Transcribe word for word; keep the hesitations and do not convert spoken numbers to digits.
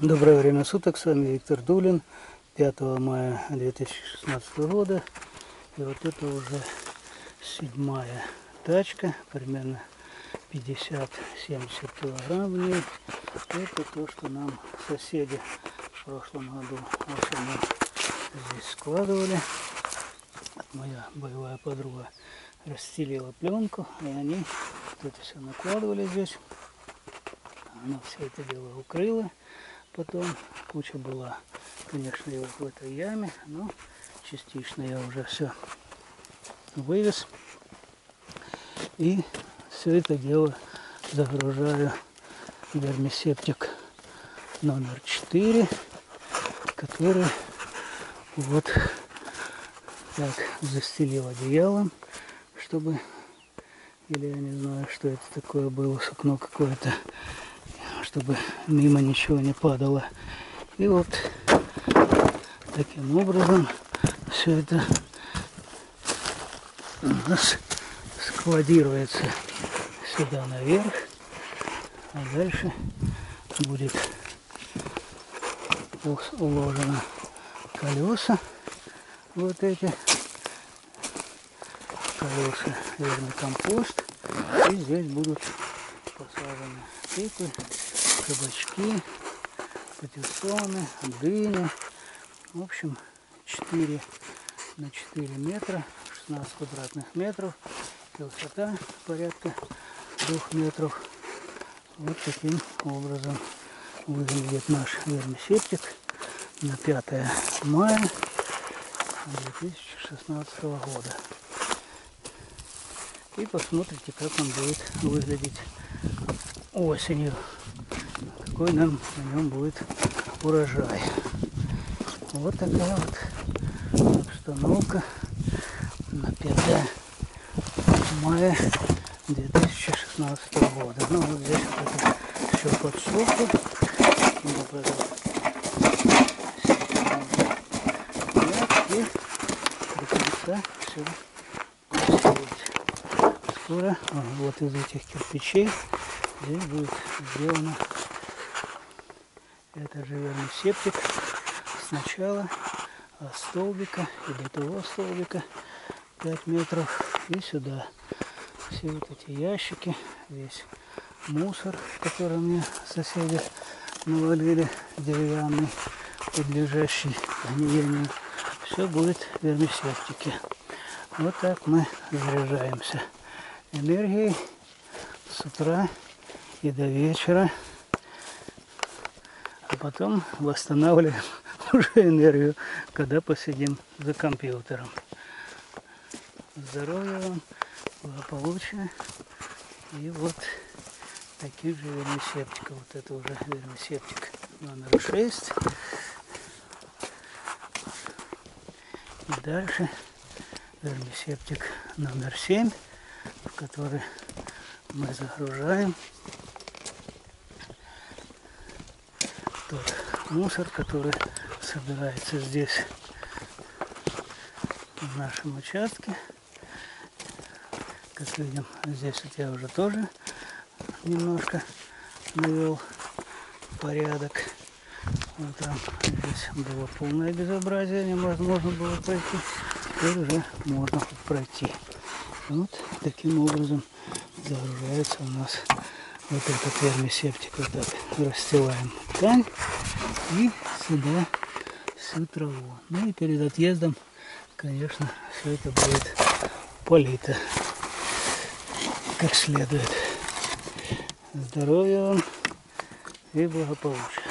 Доброе время суток, с вами Виктор Дулин, пятого мая две тысячи шестнадцатого года. И вот это уже седьмая тачка, примерно пятьдесят-семьдесят килограмм в ней. Это то, что нам соседи в прошлом году осенью здесь складывали. Моя боевая подруга расстелила пленку, и они вот это все накладывали здесь. Она все это дело укрыла. Потом куча была, конечно, и вот в этой яме, но частично я уже все вывез. И все это дело загружаю в вермисептик номер четыре, который вот так застелил одеялом, чтобы, или я не знаю, что это такое было, сукно какое-то, чтобы мимо ничего не падало. И вот таким образом все это у нас складируется сюда наверх, а дальше будет уложено колеса, вот эти колеса вермикомпост, и здесь будут посажены тыквы, кабачки, патиссоны, дыни. В общем, четыре на четыре метра, шестнадцать квадратных метров, высота порядка двух метров. Вот таким образом выглядит наш вермисептик на пятое мая две тысячи шестнадцатого года. И посмотрите, как он будет выглядеть осенью, какой нам на нем будет урожай. Вот такая вот обстановка на пятое мая две тысячи шестнадцатого года. Ну вот здесь вот это все подсохло. И до конца все расстелить. Скоро вот из этих кирпичей здесь будет сделано это же вермисептик сначала от столбика и до того столбика пять метров и сюда. Все вот эти ящики, весь мусор, который мне соседи навалили, деревянный, подлежащий гниению, все будет в вермисептике. Вот так мы заряжаемся энергией с утра и до вечера, а потом восстанавливаем уже энергию, когда посидим за компьютером. Здоровья вам, благополучия и вот таких же вермисептиков. Вот это уже вермисептик номер шесть. И дальше вермисептик номер семь, в который мы загружаем тот мусор, который собирается здесь в нашем участке. Как видим, здесь вот я уже тоже немножко навел порядок. Утром здесь было полное безобразие, невозможно было пройти. Теперь уже можно пройти. Вот таким образом загружается у нас вот этот вермисептик. Вот так расстилаем ткань и сюда всю траву. Ну и перед отъездом, конечно, все это будет полито как следует. Здоровья вам и благополучия.